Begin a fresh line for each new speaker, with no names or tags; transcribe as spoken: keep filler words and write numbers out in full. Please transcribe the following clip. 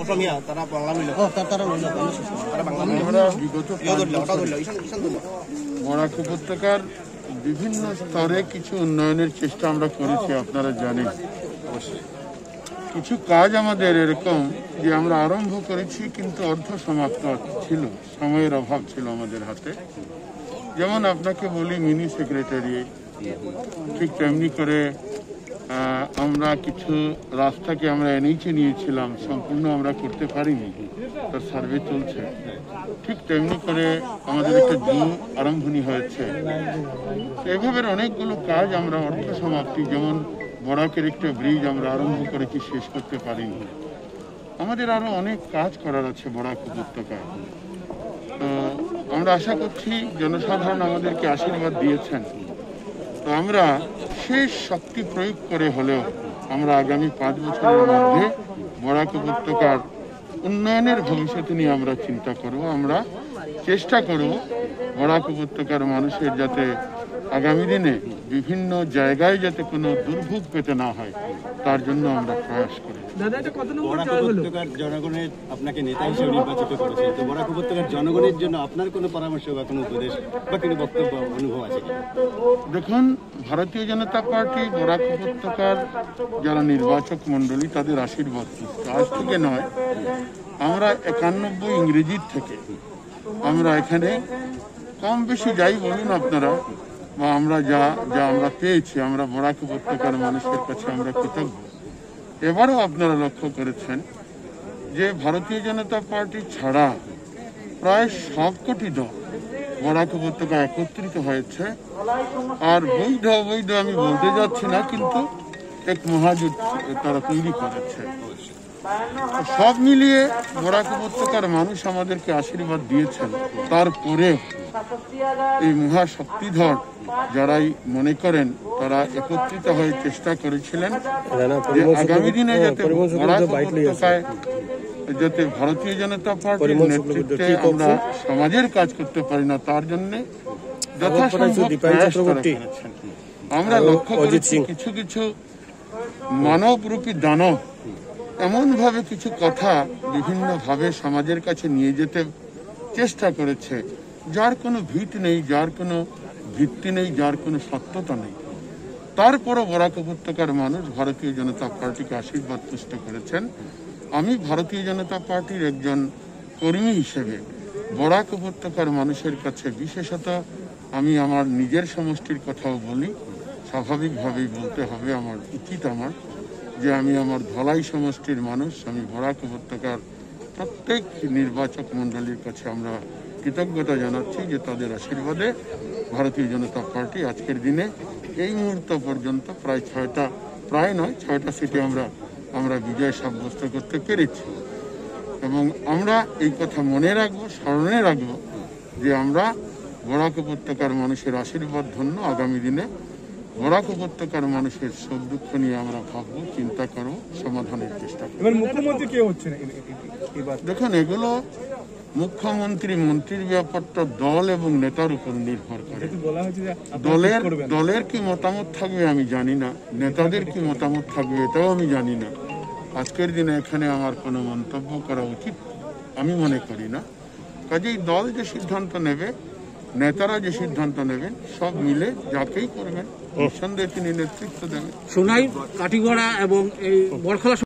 অসমীয়া তারা বাংলা মিল তারা
বরাক উপত্যকার বিভিন্ন স্তরে কিছু উন্নয়নের চেষ্টা আমরা করেছি, আপনারা জানেন। কিছু কাজ আমাদের এরকম যে আমরা আরম্ভ করেছি কিন্তু অর্ধ সমাপ্ত ছিল, সময়ের অভাব ছিল আমাদের হাতে। যেমন আপনাকে বলি মিনি সেক্রেটারিয়েট, ঠিক তেমনি করে আমরা কিছু রাস্তাকে আমরা এনএইচে নিয়েছিলাম, সম্পূর্ণ আমরা করতে পারিনি, তার সার্ভে চলছে। ঠিক তেমনি করে আমাদের একটা জুম আরম্ভণী হয়েছে। এভাবে অনেকগুলো কাজ আমরা অর্ধ সমাপ্তি, যেমন বরাকের একটা ব্রিজ আমরা আরম্ভ করেছি, শেষ করতে পারিনি। আমাদের আরো অনেক কাজ করার আছে বরাক উপত্যকায়। তো আমরা আশা করছি জনসাধারণ আমাদেরকে আশীর্বাদ দিয়েছেন, তো আমরা শেষ শক্তি প্রয়োগ করে হলেও আমরা আগামী পাঁচ বছরের মধ্যে বরাক উপত্যকার উন্নয়নের ভবিষ্যৎ নিয়ে আমরা চিন্তা করব। আমরা চেষ্টা করব বরাক উপত্যকার মানুষের যাতে আগামী দিনে বিভিন্ন জায়গায় যাতে কোনো দুর্ভোগ পেতে না হয়, তার জন্য আমরা প্রয়াস করি।
বরাক উপত্যকার জনগণের আপনাকে নেতা হিসেবে নির্বাচিত করেছে, তো বরাক উপত্যকার জনগণের জন্য আপনার কোনো পরামর্শ বা কোনো উপদেশ বা কোনো বক্তব্য অনুভব আছে?
দেখুন, ভারতীয় জনতা পার্টি বরাক উপত্যকার যারা নির্বাচক মণ্ডলী তাদের আশীর্বাদ আজ থেকে নয়, আমরা একানব্বই ইংরেজির থেকে আমরা এখানে কম বেশি যাই বলুন আপনারা, বা আমরা যা যা আমরা পেয়েছি, আমরা বরাক উপত্যকার মানুষের কাছে আমরা কৃতজ্ঞ। এবারও আপনারা লক্ষ্য করেছেন যে ভারতীয় জনতা পার্টি ছাড়া প্রায় সবকটি দল বরাক উপত্যকা একত্রিত হয়েছে। আর বৈধ অবৈধ আমি বলতে যাচ্ছি না, কিন্তু এক মহাজোট তারা তৈরি করেছে। সব মিলিয়ে বরাক উপত্যকার মানুষ আমাদেরকে আশীর্বাদ দিয়েছেন। তারপরে এই মহাশক্তিধর যারাই মনে করেন তারা একত্রিত হয়ে চেষ্টা করেছিলেন যে আগামী দিনে যাতে বরাক উপত্যকায় যাতে ভারতীয় জনতা পার্টির নেতৃত্বে আমরা সমাজের কাজ করতে পারি না, তার জন্য যথাসম্ভব প্রয়াস করেছেন। আমরা লক্ষ্য করেছি কিছু কিছু মানবরূপী দানব এমন ভাবে কিছু কথা বিভিন্ন ভাবে সমাজের কাছে নিয়ে যেতে চেষ্টা করেছে, যার কোনো ভিত নেই, যার কোনো ভিত্তি নেই, যার কোনো সত্যতা নেই। তারপরও বরাক উপত্যকার মানুষ ভারতীয় জনতা পার্টিকে আশীর্বাদ তুষ্ট করেছেন। আমি ভারতীয় জনতা পার্টির একজন কর্মী হিসেবে বরাক উপত্যকার মানুষের কাছে, বিশেষত আমি আমার নিজের সমষ্টির কথাও বলি, স্বাভাবিকভাবেই বলতে হবে, আমার উচিত আমার যে আমি আমার ধলাই সমষ্টির মানুষ, আমি বরাক উপত্যকার প্রত্যেক নির্বাচক মণ্ডলীর কাছে আমরা কৃতজ্ঞতা জানাচ্ছি যে তাদের আশীর্বাদে ভারতীয় জনতা পার্টি আজকের দিনে এই মুহূর্ত পর্যন্ত প্রায় ছয়টা প্রায় নয় ছয়টা সিটে আমরা আমরা বিজয় সাব্যস্ত করতে পেরেছি। এবং আমরা এই কথা মনে রাখবো, স্মরণে রাখবো যে আমরা বরাক উপত্যকার মানুষের আশীর্বাদ ধন্য আগামী দিনে বরাক উপত্যকার মানুষের সুখ দুঃখ নিয়ে আমরা ভাববো, চিন্তা করবো, সমাধানের চেষ্টা করবো।
মুখ্যমন্ত্রী কে হচ্ছে?
দেখুন, এগুলো মুখ্যমন্ত্রী মন্ত্রীর ব্যাপারটা দল এবং নেতার উপর নির্ভর করে। দলের দলের কি মতামত থাকবে আমি জানি না, নেতাদের কি মতামত থাকবে এটাও আমি জানি না। আজকের দিনে এখানে আমার কোনো মন্তব্য করা উচিত আমি মনে করি না। কাজেই দল যে সিদ্ধান্ত নেবে, নেতারা যে সিদ্ধান্ত নেবেন, সব মিলে যাকেই করবেন নিঃসন্দেহে তিনি নেতৃত্ব দেবেন।
সোনাই, কাটিগড়া এবং এই বরখলা